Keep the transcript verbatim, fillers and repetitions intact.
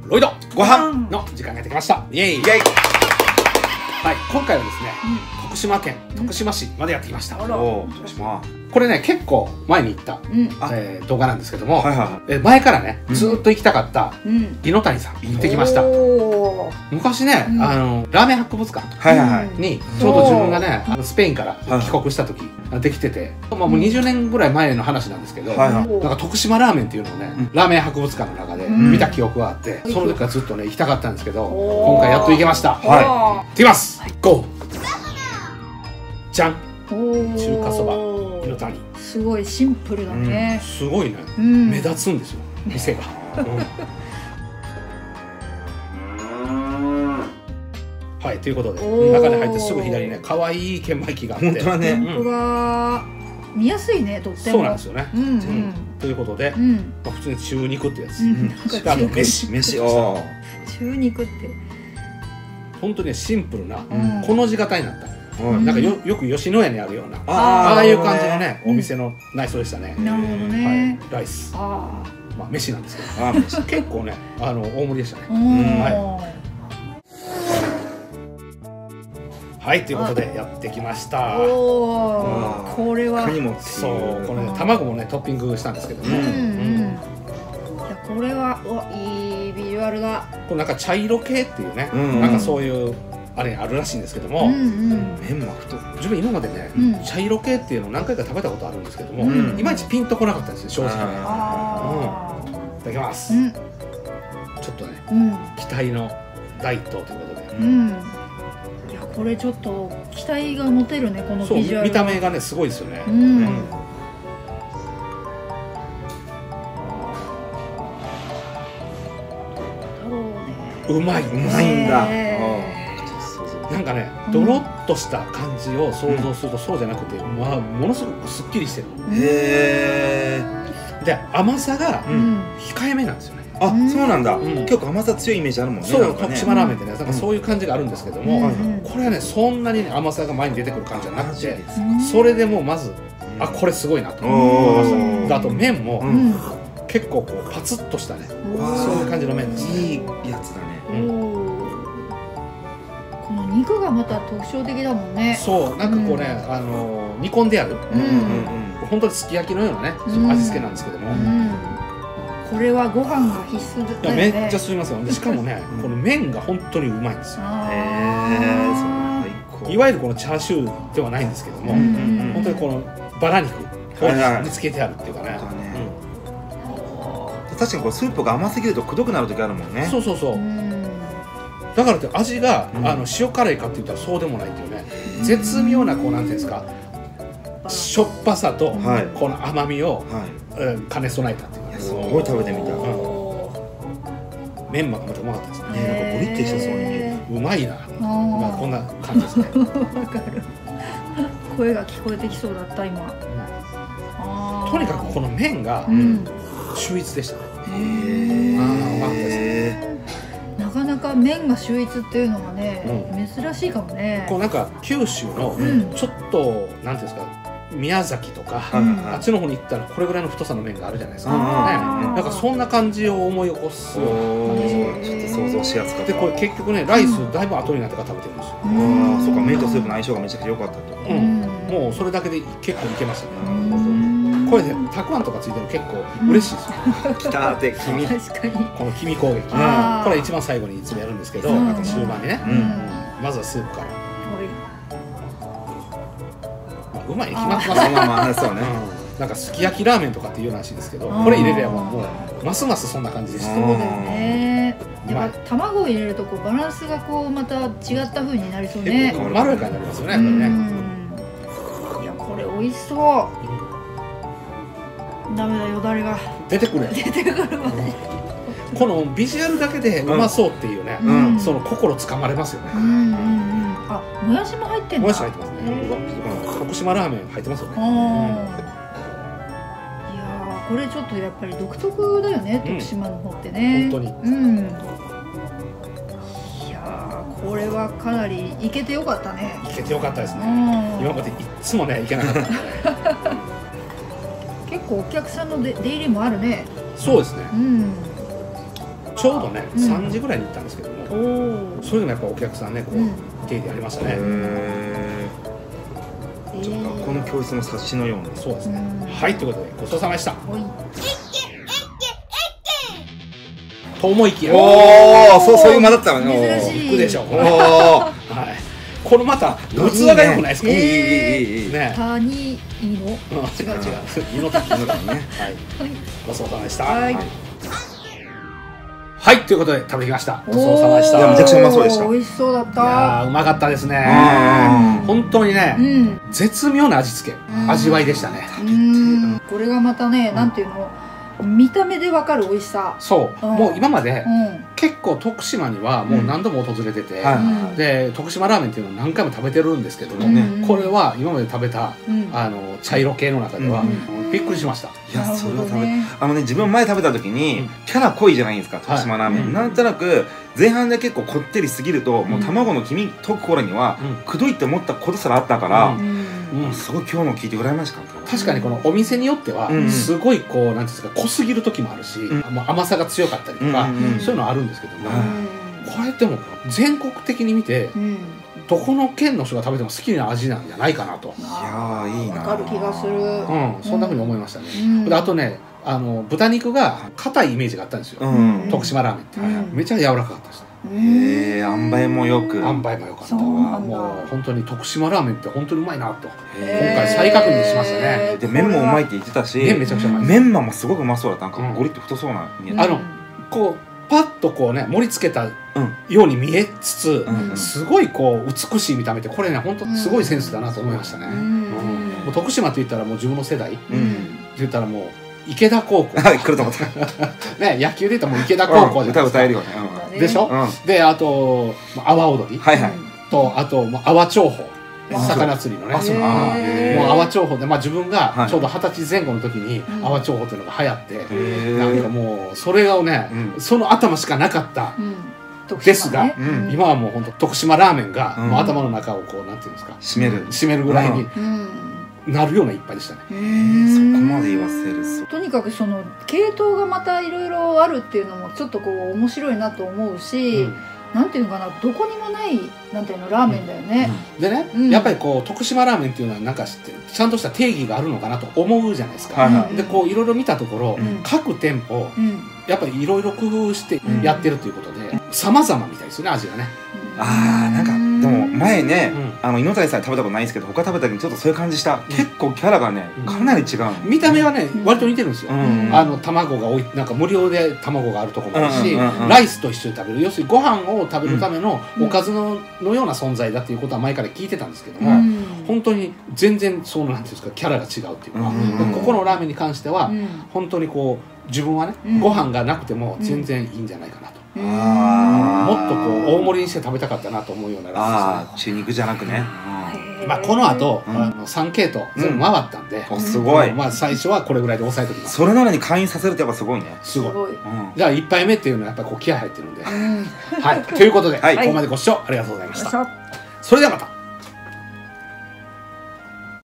ロイドご飯の時間がやってきました。イエイイエイ。はい、今回はですね、うん、徳島県徳島市までやってきました。 おお、徳島。 これね、結構前に行った、うん、えー、動画なんですけども、はいはいはい、え前からね、ずっと行きたかった井ノ谷さん行ってきました。昔ね、うん、あのラーメン博物館にちょうど自分がね、あのスペインから帰国した時できてて、まあもうにじゅうねんぐらい前の話なんですけど、なんか徳島ラーメンっていうのをね、ラーメン博物館の中で見た記憶があって、その時からずっとね行きたかったんですけど、今回やっと行けました。はい、行ってきます。ゴー。じゃん。中華そば井ノ谷。 すごいシンプルだね。 すごいね。目立つんですよ店が。はい、ということで中に入ってすぐ左にね可愛い券売機があって、本当だね。 本当だ。見やすいね、とっても。 そうなんですよね。ということで普通に中肉ってやつ。しかも飯飯。 中肉って本当にシンプルなこの字型になった。なんかよよく吉野家にあるようなああいう感じのねお店の内装でしたね。 なるほどね。 ライス、まあ飯なんですけど結構ねあの大盛りでしたね。はいということでやってきました。 おお、これはそうこれ卵もねトッピングしたんですけどね。 これはおいいビジュアルだ。 これなんか茶色系っていうねなんかそういうあれあるらしいんですけども、 麺も太い。 自分今までね茶色系っていうのを何回か食べたことあるんですけども、いまいちピンとこなかったんですよ正直ね。いただきます。ちょっとね期待の第一党ということで、 いやこれちょっと期待が持てるね、このビジュアル。 見た目がねすごいですよね。うまい、 うまいんだ。 なんかね、ドロッとした感じを想像するとそうじゃなくて、まあものすごくすっきりしてる。へえ。で、甘さが控えめなんですよね。 あ、そうなんだ。結構甘さ強いイメージあるもんね。 そう、徳島ラーメンってね、なんかそういう感じがあるんですけども、これはね、そんなに甘さが前に出てくる感じじゃなくて、それでもうまず、あ、これすごいなと思いました。あと麺も結構こうパツッとしたね、そういう感じの麺です。 いいやつだね。 この肉がまた特徴的だもんね。 そう、なんかこうね、あの煮込んである本当にすき焼きのようなね味付けなんですけども、 これはご飯が必須だよね。 めっちゃ吸いますよ。しかもねこの麺が本当にうまいんですよ。いわゆるこのチャーシューではないんですけども、本当にこのバラ肉を煮つけてあるっていうかね。 確かにこうスープが甘すぎるとくどくなる時あるもんね。 そうそうそう。だからって味があの塩辛いかって言ったらそうでもないっていうね、絶妙なこうなんていうんですか、しょっぱさとこの甘みを兼ね備えたっていう。 すごい食べてみた。 メンマがまたうまかったですね。 なんかボリッてしてそうに見える。 うまいな。まあこんな感じですね。 わかる。声が聞こえてきそうだった今。 とにかくこの麺が秀逸でしたね。ああ、うまかったですね。 なかなか麺が秀逸っていうのがね、珍しいかもね。 こうなんか九州のちょっとなんていうんですか、宮崎とかあっちの方に行ったらこれぐらいの太さの麺があるじゃないですか。なんかそんな感じを思い起こす。ちょっと想像しやすかった。 でこれ結局ねライスだいぶ後になってから食べてるんですよ。 ああ、そうか、麺とスープの相性がめちゃくちゃ良かったと。 うん、もうそれだけで結構いけましたね。これでたくあんとかついてる結構嬉しいですよ。 きたーって黄身。 確かに。 この黄身攻撃。これ一番最後にいつもやるんですけど、あと終盤にね。まずはスープから。うまいに決まってますね。 まあまあそうね。 なんかすき焼きラーメンとかっていうらしいですけど、これ入れればもうますますそんな感じでした。 そうだよね。やっぱ卵を入れるとこうバランスがこうまた違った風になりそうね。 まろやかになりますよね。これね。 いやこれ美味しそう。ダメだよだれが出てくる。 出てくるわね。 このビジュアルだけでうまそうっていうね、その心つかまれますよね。 あ、もやしも入ってんだ。 もやし入ってますね。徳島ラーメン入ってますよね。いやこれちょっとやっぱり独特だよね、徳島の方ってね。 本当に。 うん。いやこれはかなりいけてよかったね。 いけてよかったですね。今までいつもねいけなかったんで。結構お客さんの出入りもあるね。 そうですね。うん。 ちょうどねさんじぐらいに行ったんですけども、それでもやっぱお客さんねこう手でやりましたね。 ちょっと学校の教室の冊子のような。 そうですね。はい、ということでごちそうさまでした。と思いきや、 おお、そうそういう間だったのね。 珍しい。 行くでしょ。はい。このまた器が良くないですか。 いいいいいいいい。 ね。 カニイノ。 違う違う。イノタニだね。はい。ごちそうさまでした。はい。はい、ということで食べてきました。ごちそうさまでした。 めちゃくちゃうまそうでした。 美味しそうだった。 いやうまかったですね。本当にね、絶妙な味付け、味わいでしたね。 これがまたね、なんていうの、見た目でわかる美味しさ。 そう、もう今まで結構徳島にはもう何度も訪れてて、で徳島ラーメンっていうのを何回も食べてるんですけども、これは今まで食べたあの茶色系の中ではびっくりしました。 いや、それは食べあのね、自分前食べた時にキャラ濃いじゃないですか、徳島ラーメン。なんとなく前半で結構こってりすぎると、もう卵の黄身溶く頃にはくどいって思ったことすらあったから、すごい今日の聞いて羨ましかった。 確かにこのお店によってはすごいこうなんていうんですか、濃すぎる時もあるし、もう甘さが強かったりとかそういうのあるんですけども、これでも全国的に見てどこの県の人が食べても好きな味なんじゃないかなと。 いやいいな。 わかる気がする。 うん、そんなふうに思いましたね。であとね、あの豚肉が硬いイメージがあったんですよ。徳島ラーメンってめちゃ柔らかかったです。 へえ、塩梅もよく。 塩梅もよかったわ。もう本当に徳島ラーメンって本当にうまいなと今回再確認しましたね。 で麺もうまいって言ってたし、 麺めちゃくちゃうまい。 メンマもすごくうまそうだった。なんかゴリッと太そうな。 あのこうパッとこうね盛り付けたように見えつつ、すごいこう美しい見た目ってこれね本当すごいセンスだなと思いましたね。もう徳島って言ったらもう自分の世代って言ったらもう池田高校。 来ると思った。 ね、野球で言ったらもう池田高校じゃないですか。 歌歌えるよね。 でしょ。であと阿波踊りとあと阿波長鵬。魚釣りのね、もう阿波長鵬で、まあ自分がちょうど二十歳前後の時に阿波長鵬っていうのが流行って、なんかもうそれをね、その頭しかなかったですが、今はもう本当徳島ラーメンがもう頭の中をこうなんていうんですか、 締める締めるぐらいになるような一杯でしたね。 そこまで言わせる。 とにかくその系統がまたいろいろあるっていうのもちょっとこう面白いなと思うし。なんていうのかな、どこにもないなんていうのラーメンだよね。 でね、やっぱりこう徳島ラーメンっていうのはなんかちゃんとした定義があるのかなと思うじゃないですか。でこういろいろ見たところ、各店舗やっぱりいろいろ工夫してやってるということで様々みたいですよね、味がね。 ああ、なんかでも前ね、あの猪谷さん食べたことないんですけど、他食べた時にちょっとそういう感じした。結構キャラがねかなり違う。 見た目はね割と似てるんですよ。あの卵が多い、なんか無料で卵があるところもあるし、ライスと一緒に食べる、要するにご飯を食べるためのおかずののような存在だっていうことは前から聞いてたんですけども、本当に全然そうなんていうんですか、キャラが違うっていうか、ここのラーメンに関しては本当にこう自分はねご飯がなくても全然いいんじゃないかなと。もっとこう大盛りにして食べたかったなと思うようなラーメンですね。 中肉じゃなくね。 まあこの後さん系統全部回ったんで、 すごい。 まあ最初はこれぐらいで抑えておきます。 それなのに会員させるってやっぱすごいね。 すごい。じゃあいっぱいめっていうのはやっぱこう気合入ってるんで。はい、ということでここまでご視聴ありがとうございました。それではまた。